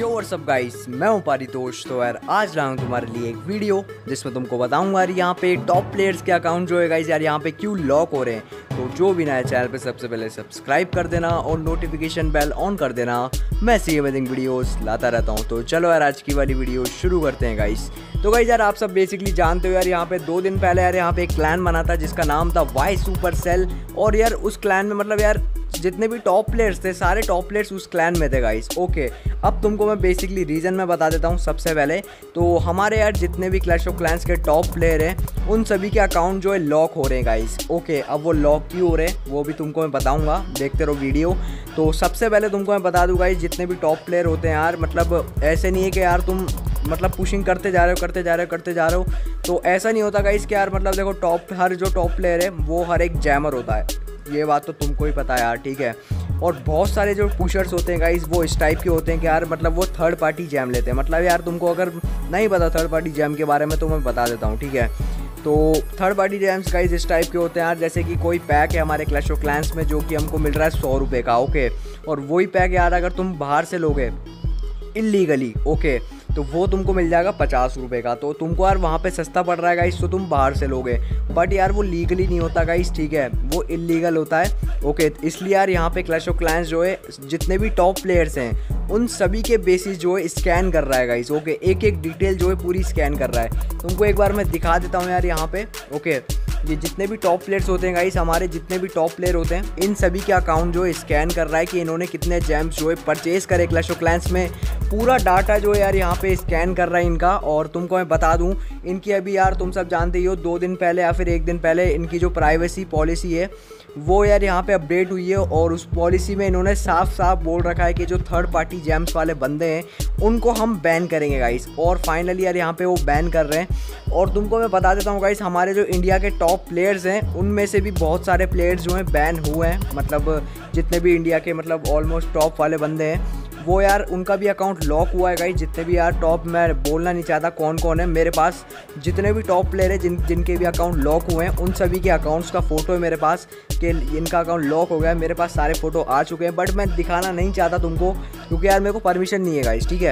यो WhatsApp guys, मैं हूं पारितोष। तो यार आज लाया हूं तुम्हारे लिए एक वीडियो जिसमें तुमको बताऊंगा यार यहाँ पे टॉप प्लेयर्स के अकाउंट जो है गाइस यार यहाँ पे क्यों लॉक हो रहे हैं। तो जो भी नया चैनल पे सबसे पहले सब्सक्राइब कर देना और नोटिफिकेशन बेल ऑन कर देना। मैं ऐसी अमेजिंग वीडियोस लाता रहता हूँ। तो चलो यार आज की वाली वीडियो शुरू करते हैं गाइस। तो गाइस यार आप सब बेसिकली जानते हो यार यहाँ पे 2 दिन पहले यार यहाँ पे एक क्लैन बना था जिसका नाम था वाई सुपर सेल। और यार उस क्लैन में मतलब यार जितने भी टॉप प्लेयर्स थे सारे टॉप प्लेयर्स उस क्लैन में थे गाइस। ओके, अब तुमको मैं बेसिकली रीज़न में बता देता हूँ। सबसे पहले तो हमारे यार जितने भी क्लैश ऑफ क्लैंस के टॉप प्लेयर हैं उन सभी के अकाउंट जो है लॉक हो रहे हैं गाइस। ओके, अब वो लॉक क्यों हो रहे हैं वो भी तुमको मैं बताऊँगा, देखते रहो वीडियो। तो सबसे पहले तुमको मैं बता दूँ गाइस, जितने भी टॉप प्लेयर होते हैं यार मतलब ऐसे नहीं है कि यार तुम मतलब पुशिंग करते जा रहे हो। तो ऐसा नहीं होता गाइस कि यार मतलब देखो हर जो टॉप प्लेयर है वो हर एक जैमर होता है, ये बात तो तुमको ही पता है यार, ठीक है। और बहुत सारे जो पुशर्स होते हैं गाइस वो इस टाइप के होते हैं कि यार मतलब वो थर्ड पार्टी जैम लेते हैं। मतलब यार तुमको अगर नहीं पता थर्ड पार्टी जैम के बारे में तो मैं बता देता हूँ, ठीक है। तो थर्ड पार्टी जैम्स गाइस इस टाइप के होते हैं यार, जैसे कि कोई पैक है हमारे क्लैश ऑफ क्लैंस में जो कि हमको मिल रहा है 100 रुपये का। ओके, और वही पैक यार अगर तुम बाहर से लोगे इल्लीगली, ओके, तो वो तुमको मिल जाएगा 50 रुपये का। तो तुमको यार वहाँ पे सस्ता पड़ रहा है गाइस तो तुम बाहर से लोगे, बट यार वो लीगली नहीं होता गाइस, ठीक है, वो इल्लीगल होता है। ओके, इसलिए यार यहाँ पे क्लैश ऑफ क्लैंस जो है जितने भी टॉप प्लेयर्स हैं उन सभी के बेसिस जो है स्कैन कर रहा है गाइस। ओके, एक एक डिटेल जो है पूरी स्कैन कर रहा है। तुमको एक बार मैं दिखा देता हूँ यार यहाँ पे। ओके, ये जितने भी टॉप प्लेयर्स होते हैं गाइस, हमारे जितने भी टॉप प्लेयर होते हैं इन सभी के अकाउंट जो है स्कैन कर रहा है कि इन्होंने कितने जेम्स जो है परचेज करे क्लैश ऑफ क्लैंस में। पूरा डाटा जो है यार यहाँ पे स्कैन कर रहा है इनका। और तुमको मैं बता दूँ इनकी अभी यार तुम सब जानते ही हो 2 दिन पहले या फिर 1 दिन पहले इनकी जो प्राइवेसी पॉलिसी है वो यार यहाँ पे अपडेट हुई है। और उस पॉलिसी में इन्होंने साफ साफ बोल रखा है कि जो थर्ड पार्टी जैम्स वाले बंदे हैं उनको हम बैन करेंगे गाइस। और फाइनली यार यहाँ पे वो बैन कर रहे हैं। और तुमको मैं बता देता हूँ गाइस, हमारे जो इंडिया के टॉप प्लेयर्स हैं उनमें से भी बहुत सारे प्लेयर्स जो हैं बैन हुए हैं। मतलब जितने भी इंडिया के मतलब ऑलमोस्ट टॉप वाले बंदे हैं वो यार उनका भी अकाउंट लॉक हुआ है गाइस। जितने भी यार टॉप, मैं बोलना नहीं चाहता कौन कौन है, मेरे पास जितने भी टॉप प्लेयर है जिनके भी अकाउंट लॉक हुए हैं उन सभी के अकाउंट्स का फ़ोटो है मेरे पास कि इनका अकाउंट लॉक हो गया है। मेरे पास सारे फ़ोटो आ चुके हैं, बट मैं दिखाना नहीं चाहता तुमको क्योंकि यार मेरे को परमिशन नहीं है गाइस, ठीक है।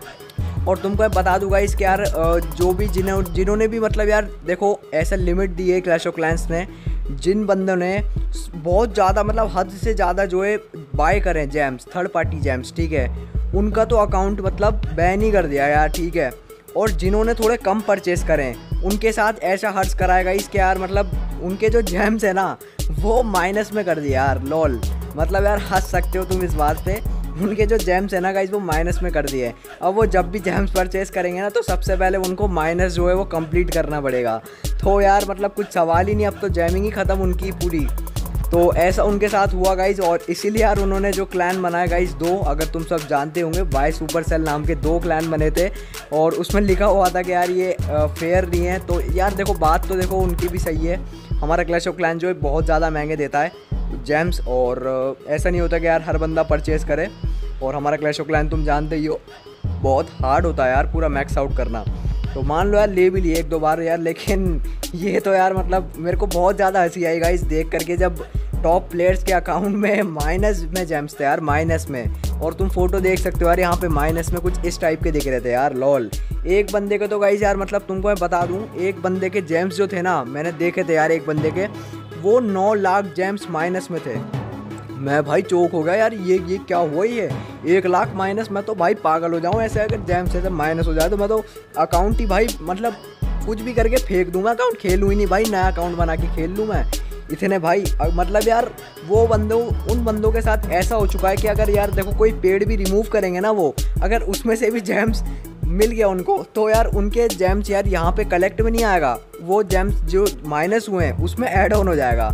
और तुमको बता दूंगा इस कि यार जो भी जिन्होंने भी मतलब यार देखो ऐसा लिमिट दी है क्लैश ऑफ क्लैंस ने, जिन बंदों ने बहुत ज़्यादा मतलब हद से ज़्यादा जो है बाय करें जैम्स, थर्ड पार्टी जैम्स, ठीक है, उनका तो अकाउंट मतलब बैन ही कर दिया यार, ठीक है। और जिन्होंने थोड़े कम परचेस करें उनके साथ ऐसा हर्ष कराएगा इसके यार मतलब उनके जो जैम्स है ना वो माइनस में कर दिया यार, लॉल। मतलब यार हंस सकते हो तुम इस बात पे, उनके जो जैम्स है ना गाइस वो माइनस में कर दिए। अब वो जब भी जैम्स परचेस करेंगे ना तो सबसे पहले उनको माइनस जो है वो कंप्लीट करना पड़ेगा। तो यार मतलब कुछ सवाल ही नहीं, अब तो जैमिंग ही ख़त्म उनकी पूरी। तो ऐसा उनके साथ हुआ गाइस और इसीलिए यार उन्होंने जो क्लैन बनाया गाइस 2, अगर तुम सब जानते होंगे, वाई सुपर सेल नाम के 2 क्लैन बने थे। और उसमें लिखा हुआ था कि यार ये फेयर नहीं है। तो यार देखो बात तो देखो उनकी भी सही है, हमारा क्लैश ऑफ क्लैन जो है बहुत ज़्यादा महंगे देता है जैम्स। और ऐसा नहीं होता कि यार हर बंदा परचेज़ करे। और हमारा क्लैश ऑफ क्लैन तुम जानते ही हो बहुत हार्ड होता है यार पूरा मैक्स आउट करना। तो मान लो यार ले भी लिए 1-2 बार यार, लेकिन ये तो यार मतलब मेरे को बहुत ज़्यादा हंसी आई गाइस देख करके जब टॉप प्लेयर्स के अकाउंट में माइनस में जैम्स थे यार, माइनस में। और तुम फोटो देख सकते हो यार यहाँ पे माइनस में कुछ इस टाइप के दिख रहे थे यार, लॉल। एक बंदे के तो गाइस यार मतलब तुमको मैं बता दूँ, एक बंदे के जैम्स जो थे ना मैंने देखे थे यार, एक बंदे के वो 9 लाख जैम्स माइनस में थे। मैं भाई चौक हो गया यार, ये क्या हुआ ही है, 1 लाख माइनस। मैं तो भाई पागल हो जाऊँ ऐसे, अगर जैम से माइनस हो जाए तो मैं तो अकाउंट ही भाई मतलब कुछ भी करके फेंक दूंगा, अकाउंट खेलूँ ही नहीं भाई, नया अकाउंट बना के खेल लूँ मैं इतने भाई। मतलब यार वो उन बंदों के साथ ऐसा हो चुका है कि अगर यार देखो कोई पेड़ भी रिमूव करेंगे ना वो, अगर उसमें से भी जैम्स मिल गया उनको तो यार उनके जैम्स यार यहाँ पे कलेक्ट में नहीं आएगा, वो जैम्स जो माइनस हुए हैं उसमें ऐड ऑन हो जाएगा।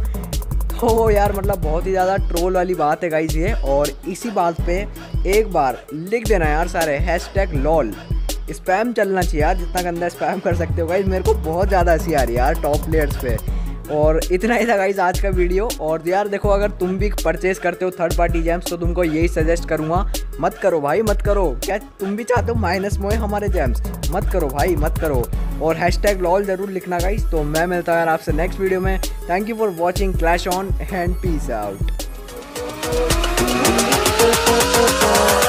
तो यार मतलब बहुत ही ज़्यादा ट्रोल वाली बात है गाइस ये। और इसी बात पे एक बार लिख देना यार सारे #LOL, स्पैम चलना चाहिए यार, जितना गंदा स्पैम कर सकते हो गाइस। मेरे को बहुत ज़्यादा हंसी आ रही है यार टॉप प्लेयर्स पे। और इतना ही था गाइस आज का वीडियो। और यार देखो अगर तुम भी परचेस करते हो थर्ड पार्टी जैम्स तो तुमको यही सजेस्ट करूँगा, मत करो भाई, मत करो। क्या तुम भी चाहते हो माइनस में हमारे जैम्स? मत करो भाई, मत करो। और #LOL ज़रूर लिखना गाइस। तो मैं मिलता हूँ यार आपसे नेक्स्ट वीडियो में। Thank you for watching Clash on and peace out.